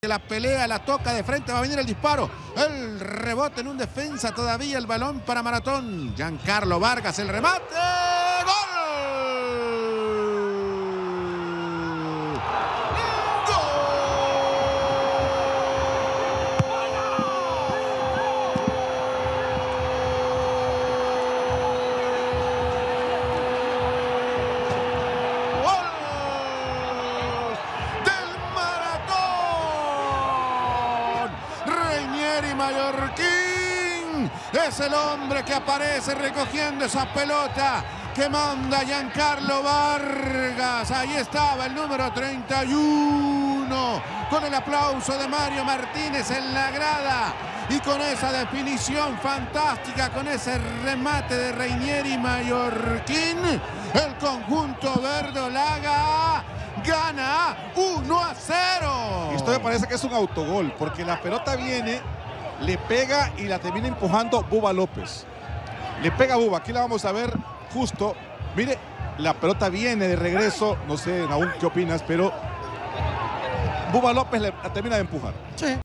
La pelea, la toca de frente, va a venir el disparo. El rebote en un defensa, todavía el balón para Maratón. Giancarlo Vargas, el remate. Mallorquín es el hombre que aparece recogiendo esa pelota que manda Giancarlo Vargas. Ahí estaba el número 31 con el aplauso de Mario Martínez en la grada y con esa definición fantástica, con ese remate de Reinieri Mallorquín, el conjunto verdolaga gana 1-0. Esto me parece que es un autogol, porque la pelota viene, le pega y la termina empujando Bubba López. Le pega a Bubba, aquí la vamos a ver justo. Mire, la pelota viene de regreso, no sé, Naúm, ¿qué opinas? Pero Bubba López la termina de empujar. Sí.